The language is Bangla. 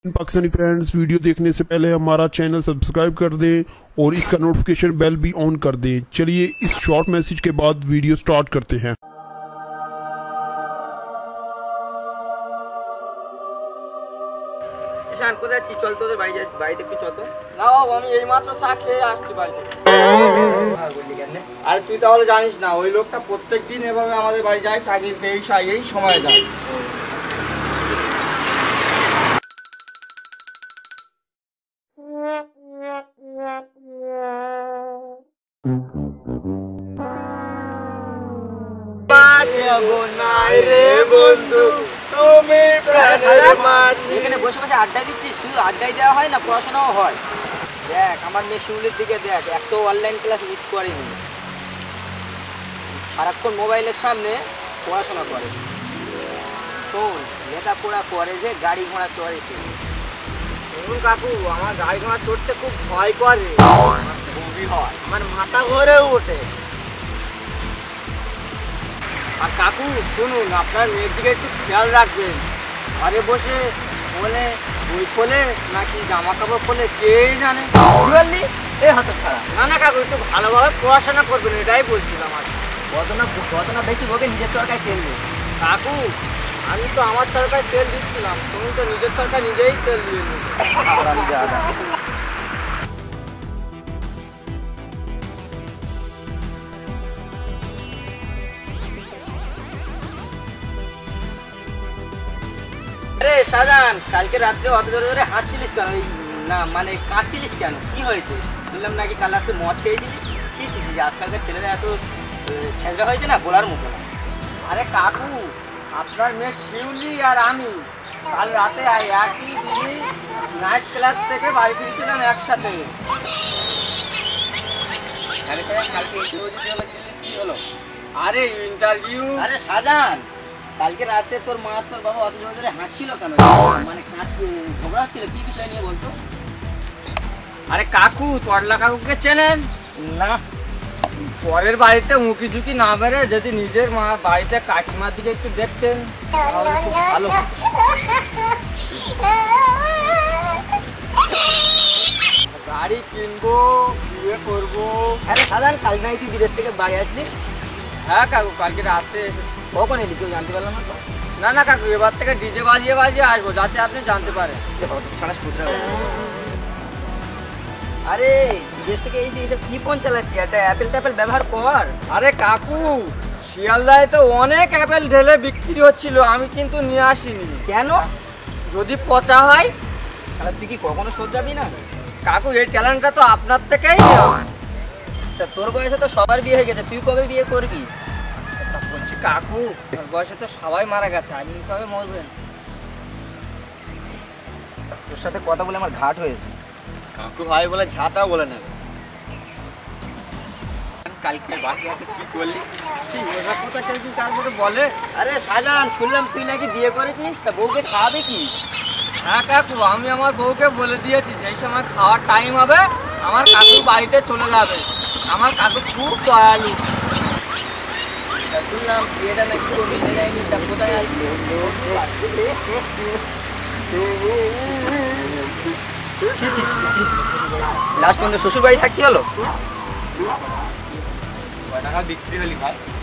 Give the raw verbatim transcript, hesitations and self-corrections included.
पाकिस्तानी फ्रेंड्स, वीडियो देखने से पहले हमारा चैनल सब्सक्राइब कर दें और इसका नोटिफिकेशन बेल भी ऑन कर दें। चलिए इस शॉर्ट मैसेज के बाद वीडियो स्टार्ट करते हैं। শান কোথায় আছিস? চল তোদের বাড়ি যাই, বাড়িতে একটু চল তো। না বাবু, আমি এইমাত্র চা খেয়ে আসছি বাড়িতে। আর তুই তাহলে জানিস না, ওই লোকটা প্রত্যেক দিন এভাবে আমাদের বাড়ি যায় চা কিনতে, এই এই সময় যায়। এখানে বসে বসে আড্ডা দিচ্ছিস, শুধু আড্ডাই দেওয়া হয় না, পড়াশোনাও হয়। দেখ আমার মেয়ে শিউলির দিকে দেখ, এত অনলাইন ক্লাস মিস করেনি, সারাক্ষণ মোবাইলের সামনে পড়াশোনা করে। শোন, লেখাপড়া করে যে গাড়ি ঘোড়া চড়ে সে। শুনুন কাকু, আমার গাড়ি ঘোড়া চড়তে খুব ভয় করে, খুবই হয়, আমার মাথা ঘুরে ওঠে। আর কাকু শুনুন, আপনার মেয়ের দিকে একটু খেয়াল রাখবেন। ঘরে বসে বলে বই খোলে নাকি জামা কাপড় খোলে কেই জানে। বললি এ হাত ছাড়া। না না কাকু, একটু ভালোভাবে পড়াশোনা করবেন, এটাই বলছিলাম। আর কত না কত না বেশি ভোগে নিজের চরকায় তেল নেই। কাকু আমি তো আমার সরকার তেল দিচ্ছিলাম, তুমি তো নিজের সরকার নিজেই তেল দিয়ে নিবে। আরে শাহজাহান, কালকে রাত্রে অত জোরে জোরে হাসছিলিস কেন? না মানে কাঁদছিলিস কেন? কি হয়েছে? শুনলাম নাকি কাল রাত্রে মদ খেয়েছিলিস। ছি ছি ছি, আজকালকার ছেলেরা এত ছেঁচড়া হয়েছে না, বলার মতো না। আরে কাকু, আপনার মেয়ে শিউলি আর আমি কাল রাতে একই দিনই নাইট ক্লাব থেকে বাড়ি ফিরছিলাম একসাথে। আরে ইন্টারভিউ। আরে শাহজাহান, কালকে রাতে তোর মা তোর বাবা অত জোরে জোরে হাসছিল কেন? মানে ঝগড়া হচ্ছিল কি বিষয় নিয়ে বলতো? আরে কাকু, তরলা কাকুকে চেনেন না। পরের বাড়িতে উঁকি ঝুঁকি না বেড়ে যদি নিজের মা বাড়িতে কাকিমার দিকে একটু দেখতেন তাহলে খুব ভালো। গাড়ি কিনবো, বিয়ে করবো। আরে শাহজাহান, কাল নাই তুই বিদেশ থেকে বাড়ি আসলি? হ্যাঁ কাকু, কালকে রাতে। কখন এলি কেউ জানতে পারলাম না তো? না না কাকু, এবার থেকে ডিজে বাজিয়ে বাজিয়ে আসবো যাতে আপনি জানতে পারেন। ছাড়া শুধরা। আরে বিদেশ থেকে এই যে এইসব কি ফোন চালাচ্ছি, একটা অ্যাপেল ট্যাপেল ব্যবহার কর। আরে কাকু, শিয়ালদায় তো অনেক অ্যাপেল ঢেলে বিক্রি হচ্ছিল, আমি কিন্তু নিয়ে আসিনি। কেন? যদি পচা হয়? তাহলে তুই কি কখনো শোধরাবি না? কাকু এই ট্যালেন্টটা তো আপনার থেকেই নেওয়া। তা তোর বয়সে তো সবার বিয়ে হয়ে গেছে, তুই কবে বিয়ে করবি? বলছি কাকু, তোর বয়সে তো সবাই মারা গেছে, আপনি কবে মরবেন? তোর সাথে কথা বলে আমার ঘাট হয়েছে। কাকু ভাই বলে ঝাঁটাও বলে নেবে। কালকে বাকি আছে কি করলি? এবার কথা কেউ কি তারপরে বলে? আরে শাহজাহান, শুনলাম তুই নাকি বিয়ে করেছিস, তা বউকে খাওয়াবে কি? হ্যাঁ কাকু, আমি আমার বউকে বলে দিয়েছি যেই সময় খাওয়ার টাইম হবে আমার কাকুর বাড়িতে চলে যাবে। আমার কাকু খুব দয়ালু। শুনলাম বিয়েটা নাকি তো মেনে যায়নি, তা কোথায় আসবে? লাস্ট পর্যন্ত শ্বশুর বাড়ি থাকতে হলো। কয় টাকা বিক্রি হলি ভাই?